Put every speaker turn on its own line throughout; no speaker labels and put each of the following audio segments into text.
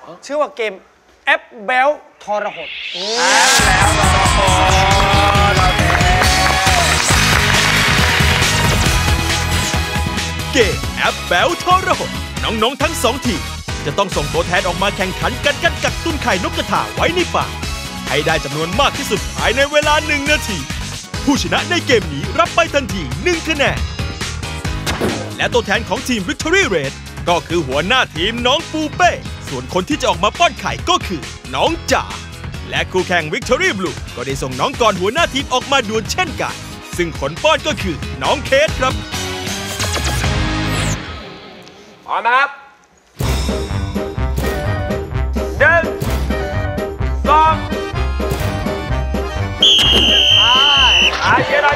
ชื่อว่าเกมแอปแบลทรหด
เกมแอปแบลทรหดน้องๆทั้ง2 ทีมจะต้องส่งตัวแทนออกมาแข่งขันกันกักตุ้นไข่นกกระทาไว้ในปากให้ได้จำนวนมากที่สุดภายในเวลา1 นาทีผู้ชนะในเกมนี้รับไปทันที1 คะแนนและตัวแทนของทีม Victory Red ก็คือหัวหน้าทีมน้องปูเป้ส่วนคนที่จะออกมาป้อนไข่ก็คือน้องจ๋าและคู่แข่ง Victory Blue ก็ได้ส่งน้องกรหัวหน้าทีมออกมาดวลเช่นกันซึ่งคนป้อนก็คือน้องเคสครับ
พร้อมนะครับ1 2เย็น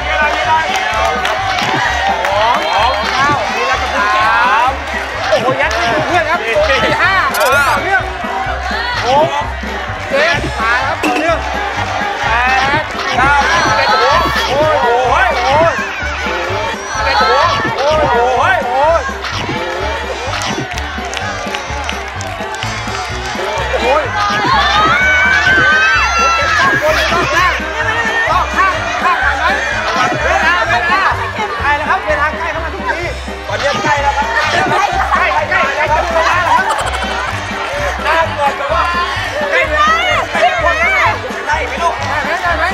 มีอะไรกับ3
โอ้โหยัดให้เพื่อนครับ5โอ้ต่อเนื่อง6 7มาครับต่อเนื่อง8 9เป็นหัวโอ้โหเป็นหัวโอ้โหตอนนี้ใกล้แล้วครับใกล้ครับเวลาแล้วครับน่าเกิดแบบว่าใกล้คนแล้วได้ไหมลูกได้ไหม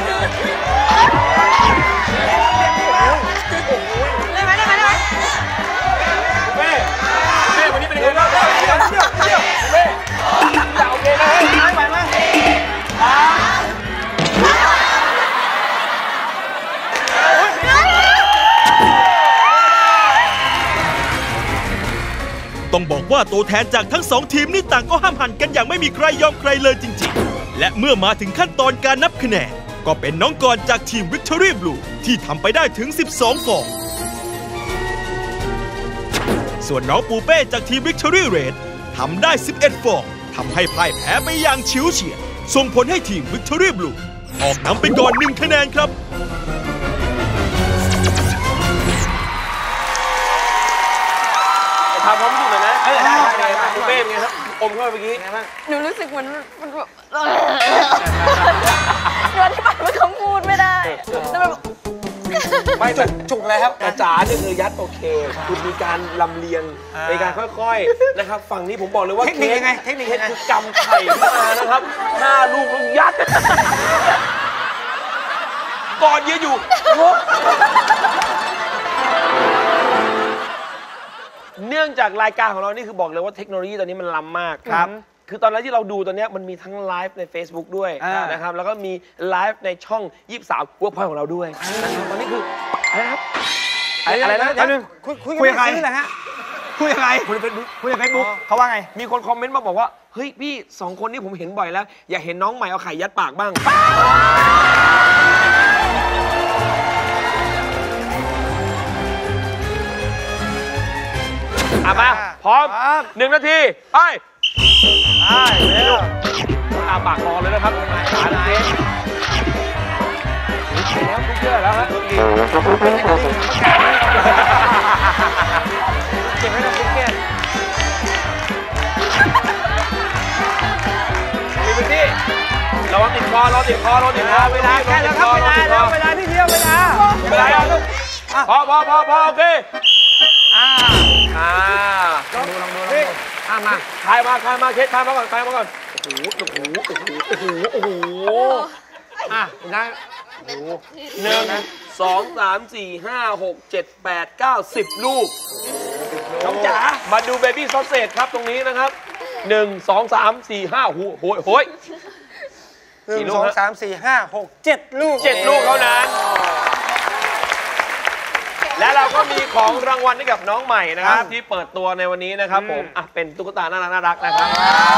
เป้วันนี้เป็นไงบ้างเที่ยวเป้อย่าโอเคนะไหวไหม
ต้องบอกว่าตัวแทนจากทั้ง2 ทีมนี่ต่างก็ห้ามหันกันอย่างไม่มีใครยอมใครเลยจริงๆและเมื่อมาถึงขั้นตอนการนับคะแนนก็เป็นน้องกรจากทีม Victory Blue ที่ทำไปได้ถึง12 ฟองส่วนน้องปูเป้จากทีม Victory Red ทำได้11 ฟองทำให้พ่ายแพ้ไปอย่างฉิวเฉียดส่งผลให้ทีม Victory Blue ออกนำไปก่อน1 คะแนนครับ
ทำพร้อมที่สุดเลยนะได้คุณเป้เป็นไงครับอมเข้าไปเมื่อกี้
หนูรู้สึกมันแบบหนูอธิบายเป็นคำพูดไม่ได้แต่แบบ
ไม่จุกอะไรครับจ๋าเนี่ยคือยัดโอเคคุณมีการลำเลียงในการค่อยๆนะครับฝั่งนี้ผมบอกเลยว่า
เทคนิคยังไงคื
อกำไข่มานะครับ5 ลูกแล้วยัดก่อนยืนอยู่เนื่องจากรายการของเรานี่คือบอกเลยว่าเทคโนโลยีตอนนี้มันล้ำมากครับคือตอนนั้นที่เราดูตอนนี้มันมีทั้งไลฟ์ใน Facebook ด้วยนะครับแล้วก็มีไลฟ์ในช่อง23 Workpoint ของเราด้วยตอนนี้คืออะไรครับอะไรนะ
คุยกับใครนี่แหละฮะคุยกับใครคุยในเฟซบุ๊กเขาว่าไง
มีคนคอมเมนต์มาบอกว่าเฮ้ยพี่2 คนนี้ผมเห็นบ่อยแล้วอยากเห็นน้องใหม่เอาไข่ยัดปากบ้างมาพร้อม1 นาทีไปเร็วปากรอเลยนะครับขาเล็กแล้วคุณเชื่อแล้วฮะเก็บไว้นะคุณเกศมีพื้นที่ระวังติดคอเวลาใกล้แล้วครับเวลาที่เที่ยวเวลาพอโอเคลองดูมาคลายมาเคสคลายมาก่อนโอ้โหได้1 2 3 4 5 6 7 8 9 10 ลูกน้องจ๋ามาดูเบบี้ซอสเซจครับตรงนี้นะครับ1 2 3 4 5โหย
1 2 3 4 5 6 7 ลูก
7 ลูกเท่านั้นและเราก็มีของรางวัลให้กับน้องใหม่นะครับที่เปิดตัวในวันนี้นะครับผมเป็นตุ๊กตาน่ารักนะครับ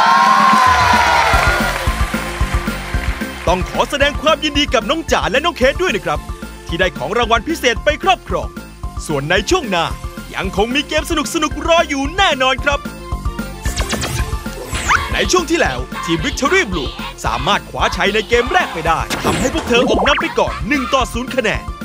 ต้องขอแสดงความยินดีกับน้องจ๋าและน้องเคสด้วยนะครับที่ได้ของรางวัลพิเศษไปครอบครองส่วนในช่วงหน้ายังคงมีเกมสนุกรออยู่แน่นอนครับในช่วงที่แล้วทีม Victory Blue สามารถคว้าชัยในเกมแรกไปได้ทำให้พวกเธอออกนำไปก่อน1-0 คะแนน